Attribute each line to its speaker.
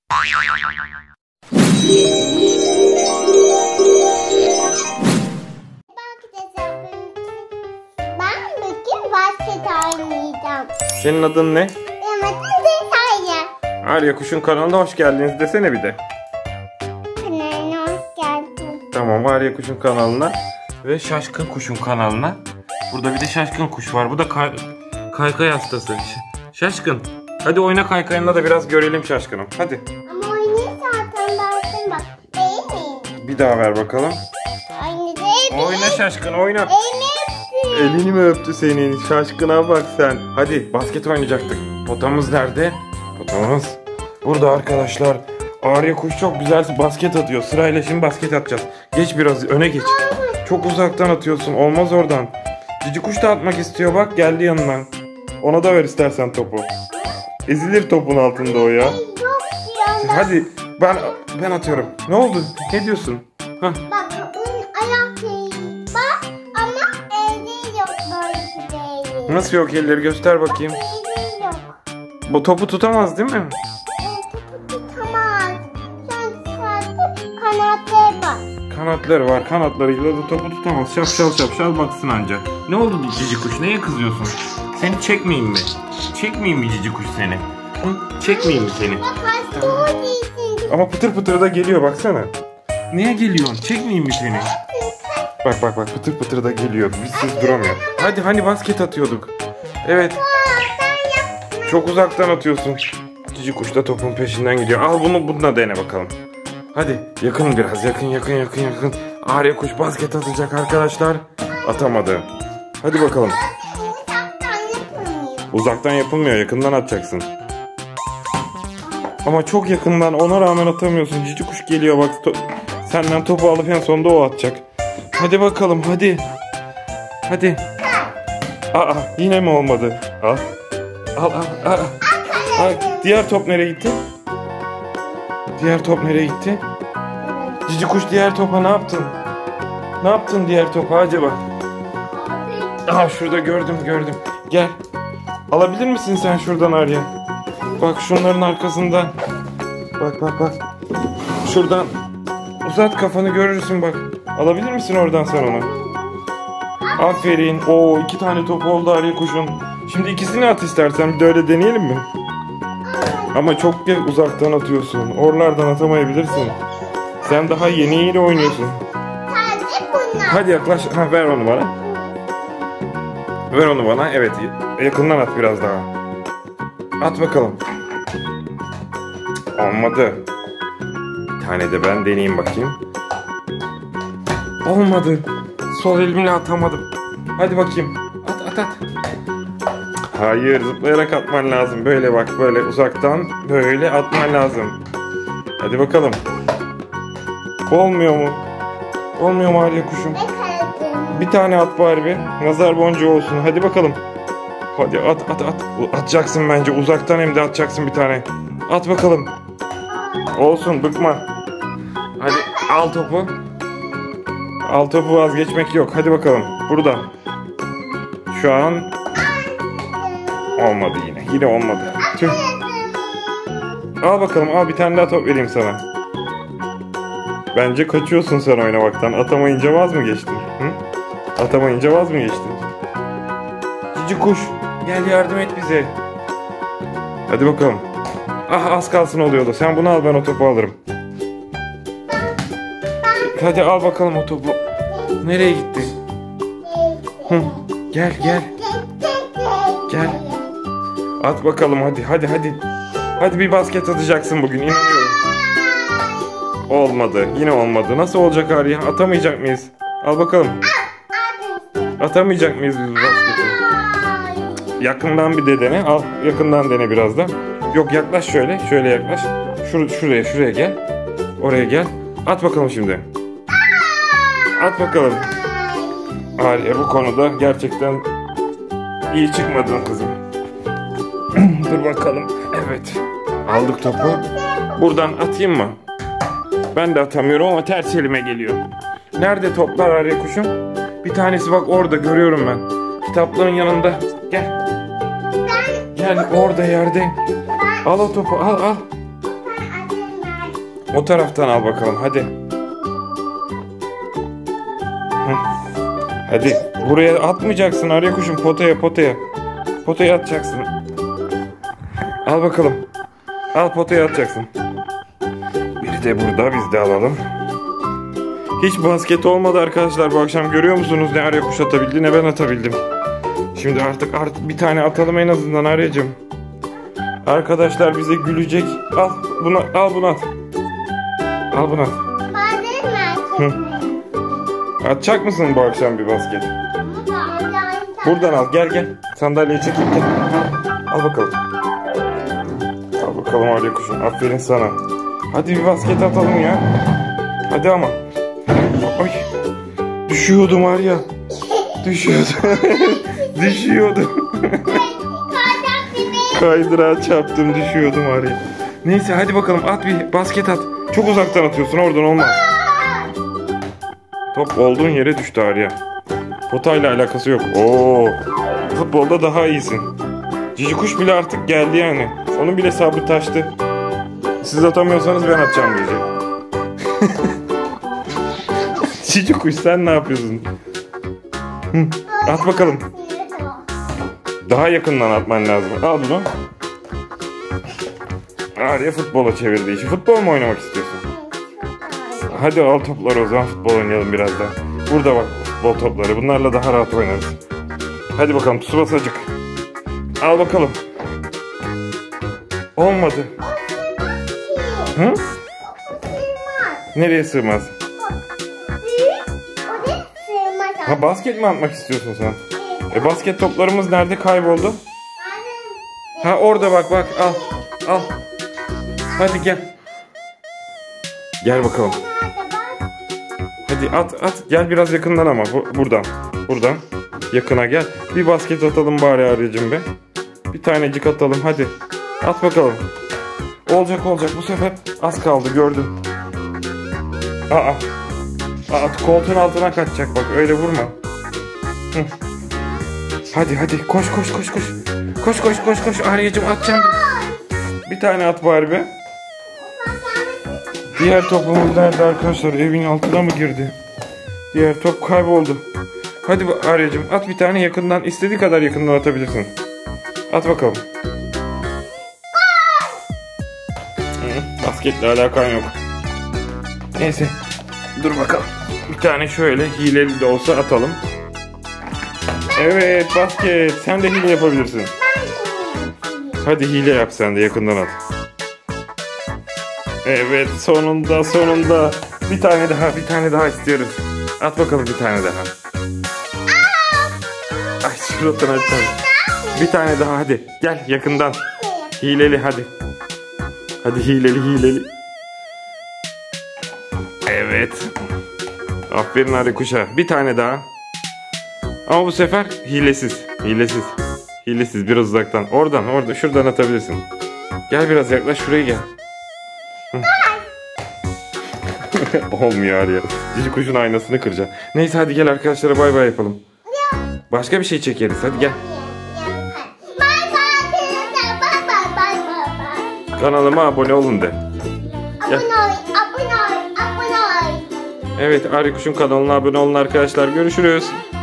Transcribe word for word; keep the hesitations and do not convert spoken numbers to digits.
Speaker 1: Ben bugün basket oynayacağım.
Speaker 2: Senin adın ne?
Speaker 1: Benim adım Desaya.
Speaker 2: Arya Kuş'un kanalına hoş geldiniz desene bir de.
Speaker 1: Kanalına hoş geldin.
Speaker 2: Tamam, Arya Kuş'un kanalına ve Şaşkın Kuş'un kanalına. Burada bir de Şaşkın Kuş var. Bu da kay kaykay hastası. Ş Şaşkın. Hadi oyna kaykayında da biraz görelim Şaşkın'ım. Hadi.
Speaker 1: Ama oynayayım zaten dersin bak. Değil mi?
Speaker 2: Bir daha ver bakalım.
Speaker 1: Aynı değil mi?
Speaker 2: Oyna Şaşkın, oyna.
Speaker 1: Elini
Speaker 2: Elini mi öptü senin? Şaşkına bak sen. Hadi basket oynayacaktık. Potamız nerede? Potamız burada arkadaşlar. Arya Kuş çok güzel basket atıyor. Sırayla şimdi basket atacağız. Geç biraz öne geç. Çok uzaktan atıyorsun. Olmaz oradan. Cici Kuş da atmak istiyor. Bak geldi yanından. Ona da ver istersen topu. Ezilir topun altında o ya.
Speaker 1: yok ya.
Speaker 2: Hadi ben ben atıyorum. Ne oldu? Ne diyorsun? Hah.
Speaker 1: Bak bunun ayak değil. Bak ama eli yok böyle değil.
Speaker 2: Nasıl yok, elleri göster bakayım.
Speaker 1: Eli yok.
Speaker 2: Bu topu tutamaz değil mi?
Speaker 1: Topu tutamaz. Sen sadece kanatları bak.
Speaker 2: Kanatları var. Kanatlarıyla da topu tutamaz. Şapşal şapşal baksın anca. Ne oldu Cici Kuş? Neye kızıyorsun? Seni çekmeyeyim mi? Çekmeyeyim mi Cici Kuş seni? Hı? Çekmeyeyim mi seni?
Speaker 1: Bak hasta o değilsin.
Speaker 2: Ama pıtır pıtır da geliyor baksana. Niye geliyorsun? Çekmeyeyim mi seni? Bak bak bak pıtır pıtır da geliyor. Bizsiz duramıyor. Hadi hani basket atıyorduk. Evet. Çok uzaktan atıyorsun. Cici Kuş da topun peşinden gidiyor. Al bunu bununla dene bakalım. Hadi yakın biraz, yakın yakın yakın yakın. Arya Kuş basket atacak arkadaşlar. Atamadı. Hadi bakalım.
Speaker 1: Uzaktan yapılmıyor.
Speaker 2: Uzaktan yapılmıyor, yakından atacaksın. Ama çok yakından, ona rağmen atamıyorsun. Cici Kuş geliyor bak. To senden topu alıp en sonunda o atacak. Hadi bakalım hadi. Hadi. Aa yine mi olmadı? Al. Al al al. Al. Diğer top nereye gitti? Diğer top nereye gitti? Cici Kuş diğer topa ne yaptın? Ne yaptın diğer topa acaba? Aha şurada gördüm gördüm. Gel. Alabilir misin sen şuradan Arya? Bak şunların arkasında. Bak bak bak. Şuradan uzat kafanı, görürsün bak. Alabilir misin oradan sen onu? Aferin. Oo iki tane top oldu Arya Kuş'un. Şimdi ikisini at istersen, bir de öyle deneyelim mi? Ama çok uzaktan atıyorsun. Oralardan atamayabilirsin. Sen daha yeniyle oynuyorsun.
Speaker 1: Sadece bunlar.
Speaker 2: Hadi yaklaş. Ha, ver onu bana. Ver onu bana. Evet. Yakından at biraz daha. At bakalım. Olmadı. Bir tane de ben deneyeyim bakayım. Olmadı. Sol elimle atamadım. Hadi bakayım. At at at. Hayır, zıplayarak atman lazım. Böyle bak, böyle uzaktan böyle atman lazım. Hadi bakalım. Olmuyor mu? Olmuyor mu Arya Kuşum? Bir tane at bari bir. Nazar boncuğu olsun. Hadi bakalım. Hadi at at at. Atacaksın bence. Uzaktan hem de atacaksın bir tane. At bakalım. Olsun, bıkma. Hadi al topu. Al topu, vazgeçmek yok. Hadi bakalım. Burada. Şu an olmadı yine. Yine olmadı. Tüh. Al bakalım. Al bir tane daha top vereyim sana. Bence kaçıyorsun sen oynamaktan. Atamayınca vaz mı geçtin? Hı? Atamayınca vaz mı geçtin? Cici Kuş, gel yardım et bize. Hadi bakalım. Ah, az kalsın oluyordu. Sen bunu al, ben o topu alırım. Hadi al bakalım o topu. Nereye gitti? Hı. Gel gel. Gel. At bakalım hadi hadi hadi. Hadi bir basket atacaksın bugün, inanıyorum. Olmadı. Yine olmadı. Nasıl olacak Arya? Atamayacak mıyız? Al bakalım. Atamayacak mıyız biz bu basketi? Yakından bir de dene. Al yakından dene biraz da. Yok, yaklaş şöyle. Şöyle yaklaş. Şur şuraya şuraya gel. Oraya gel. At bakalım şimdi. At bakalım. Arya bu konuda gerçekten iyi çıkmadın kızım. Dur bakalım. Evet. Aldık topu. Buradan atayım mı? Ben de atamıyorum ama ters elime geliyor. Nerede toplar Arya Kuşum? Bir tanesi bak orada, görüyorum ben. Kitapların yanında. Gel. Gel orada yerde. Al o topu, al al. O taraftan al bakalım hadi. Hı. Hadi buraya atmayacaksın Arya kuşum, potaya potaya. Potaya atacaksın. Al bakalım. Al potaya atacaksın. Biri de burada, biz de alalım. Hiç basket olmadı arkadaşlar bu akşam, görüyor musunuz? Ne Arya kuş atabildi ne ben atabildim. Şimdi artık artık bir tane atalım en azından Arya'cığım. Arkadaşlar bize gülecek. Al bunu, al bunu at. Al bunu at. Hı. Atacak mısın bu akşam bir basket? Buradan al, gel gel. Sandalyeyi çekip gel. Al bakalım. Al bakalım Arya kuşum. Aferin sana. Hadi bir basket atalım ya. Hadi ama. Ay. Düşüyordum Arya. Düşüyordum. Düşüyordum. Kaydırağa çarptım, düşüyordum Arya. Neyse hadi bakalım at bir basket at. Çok uzaktan atıyorsun, oradan olmaz. Top olduğun yere düştü Arya. Potayla alakası yok. Oo. Futbolda daha iyisin. Cici kuş bile artık geldi yani. Onun bile sabrı taştı. Siz atamıyorsanız ben atacağım diyecek. Cici kuş sen ne yapıyorsun? Hı. At bakalım. Daha yakından atman lazım. Al bunu. Arya futbola çevirdi işi. Futbol mu oynamak istiyorsun? Hadi al topları o zaman, futbol oynayalım birazdan. Burada bak futbol topları. Bunlarla daha rahat oynarız. Hadi bakalım Tsubasacık. Al bakalım. Olmadı. Hı? Nereye sığmaz? Ha, basket mi atmak istiyorsun sen? E basket toplarımız nerede, kayboldu? Ha orada bak bak, al. Al. Hadi gel. Gel bakalım. Hadi at at. Gel biraz yakından ama. Bu, buradan. Buradan. Yakına gel. Bir basket atalım bari Arya'cığım be. Bir tanecik atalım hadi. At bakalım. Olacak olacak. Bu sefer az kaldı, gördüm. Aa. Aa, koltuğun altına kaçacak bak. Öyle vurma. Hı. Hadi hadi. Koş koş koş koş. Koş koş koş koş. Arya'cığım atacağım. Bir tane at bari be. Diğer topumuz nerede arkadaşlar? Evin altına mı girdi? Diğer top kayboldu. Hadi Arya'cığım at bir tane yakından. İstediği kadar yakından atabilirsin. At bakalım. Hı, basketle alakan yok. Neyse. Dur bakalım. Bir tane şöyle hileli de olsa atalım. Evet basket. Sen de hile yapabilirsin. Hadi hile yap sen de, yakından at. Evet sonunda sonunda. Bir tane daha bir tane daha istiyoruz. At bakalım bir tane daha. Ay suratını açalım. Bir tane daha hadi. Gel yakından. Hileli hadi. Hadi hileli hileli. Evet. Aferin Arya kuşa. Bir tane daha. Ama bu sefer hilesiz. Hilesiz. Hilesiz, biraz uzaktan. Oradan orada şuradan atabilirsin. Gel biraz yaklaş, şuraya gel. Olmuyor Arya. Cici kuşun aynasını kıracağım. Neyse hadi gel arkadaşlara bay bay yapalım. Başka bir şey çekeriz. Hadi gel. Kanalıma abone olun de. Gel. Evet Arya kuşun kanalına abone olun arkadaşlar. Görüşürüz.